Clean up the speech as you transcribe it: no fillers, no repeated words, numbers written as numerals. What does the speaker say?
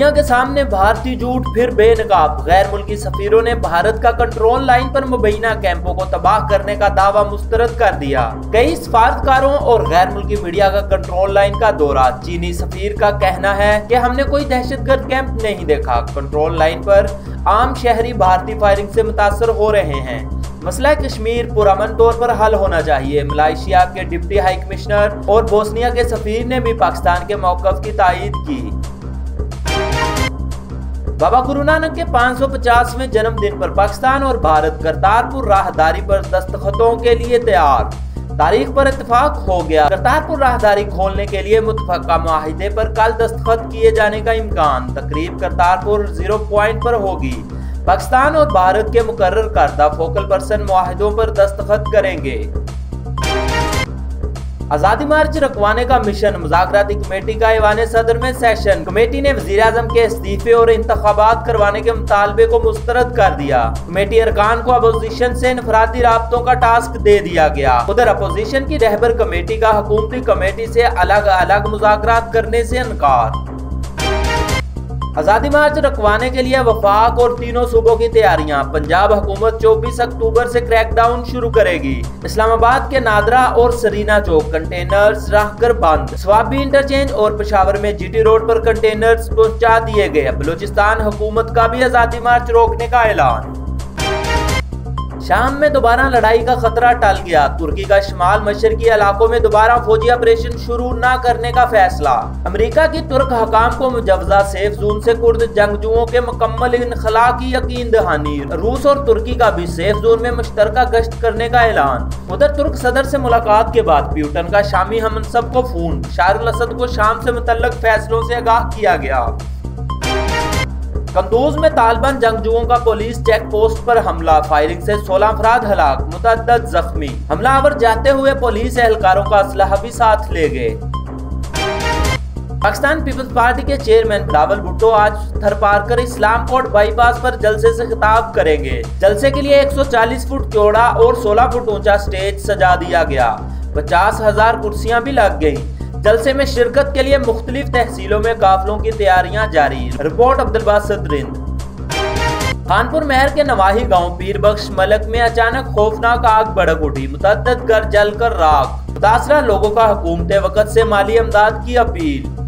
दुनिया के सामने भारतीय झूठ फिर बेनकाब। गैर मुल्की सफीरों ने भारत का कंट्रोल लाइन पर मुबैना कैंपों को तबाह करने का दावा मुस्तरद कर दिया। कई सफारतकारों और गैर मुल्की मीडिया का कंट्रोल लाइन का दौरा। चीनी सफीर का कहना है कि हमने कोई दहशतगर्द कैंप नहीं देखा। कंट्रोल लाइन पर आम शहरी भारतीय फायरिंग से मुतासर हो रहे हैं। मसला कश्मीर पुरअमन तौर पर हल होना चाहिए। मलेशिया के डिप्टी हाई कमिश्नर और बोस्निया के सफीर ने भी पाकिस्तान के मौक़िफ़ की तायीद की। बाबा गुरु नानक के 550वें जन्मदिन पर पाकिस्तान और भारत करतारपुर राहदारी पर दस्तखतों के लिए तैयार। तारीख पर इत्तेफाक हो गया। करतारपुर राहदारी खोलने के लिए मुतफ़क़ा मुआहिदे पर कल दस्तखत किए जाने का इम्कान। तकरीब करतारपुर 0 पॉइंट पर होगी। पाकिस्तान और भारत के मुकर्रर करदा फोकल पर्सन मुआहिदों पर दस्तखत करेंगे। आज़ादी मार्च रखवाने का मिशन। मुज़ाकराती कमेटी का ऐवान सदर में सेशन। कमेटी ने वज़ीर आज़म के इस्तीफे और इंतखाबात करवाने के मुतालबे को मुस्तरद कर दिया। कमेटी अरकान को अपोजिशन से इनफरादी राब्तों का टास्क दे दिया गया। उधर अपोजिशन की रहबर कमेटी का हुकूमती कमेटी से अलग अलग मुज़ाकरात करने से इनकार। आज़ादी मार्च रखवाने के लिए वफाक और तीनों सूबों की तैयारियां। पंजाब हुकूमत 24 अक्टूबर से क्रैकडाउन शुरू करेगी। इस्लामाबाद के नादरा और सरीना चौक कंटेनर्स रहकर बंद। स्वाबी इंटरचेंज और पेशावर में जीटी रोड पर कंटेनर्स पहुंचा दिए गए। बलूचिस्तान हुकूमत का भी आज़ादी मार्च रोकने का ऐलान। शाम में दोबारा लड़ाई का खतरा टल गया। तुर्की का शिमाल मशरकी इलाकों में दोबारा फौजी ऑपरेशन शुरू न करने का फैसला। अमेरिका की तुर्क हकाम को मुजवजा सेफ जोन से कुर्द जंगजुओं के मुकम्मल इनखला की यकीन दहानी। रूस और तुर्की का भी सेफ जोन में मुश्तरका गश्त करने का ऐलान। उधर तुर्क सदर से मुलाकात के बाद प्यूटन का शामी हमनसब को फोन। बशर अल असद को शाम से मुतल्लक फैसलों से आगाह किया गया। कंदूज में तालिबान जंगजुओं का पुलिस चेक पोस्ट पर हमला। फायरिंग से 16 अफराद हलाक, मुतअद्दिद जख्मी। हमलावर जाते हुए पुलिस एहलकारों का असलहा भी साथ ले गए। पाकिस्तान पीपल्स पार्टी के चेयरमैन बिलावल भुट्टो आज थरपारकर इस्लाम कोर्ट बाईपास पर जलसे से खिताब करेंगे। जलसे के लिए 140 फुट चौड़ा और 16 फुट ऊंचा स्टेज सजा दिया गया। 50,000 कुर्सियां भी लग गयी। जलसे में शिरकत के लिए मुख्तलिफ तहसीलों में काफिलों की तैयारियां जारी। रिपोर्ट अब्दुल बासित रिंद। खानपुर महर के नवाही गांव पीर बख्श मलक में अचानक खौफनाक आग भड़क उठी। मुतअद्दिद घर जलकर राख। मुतासरा लोगों का हुकूमत वक्त से माली इमदाद की अपील।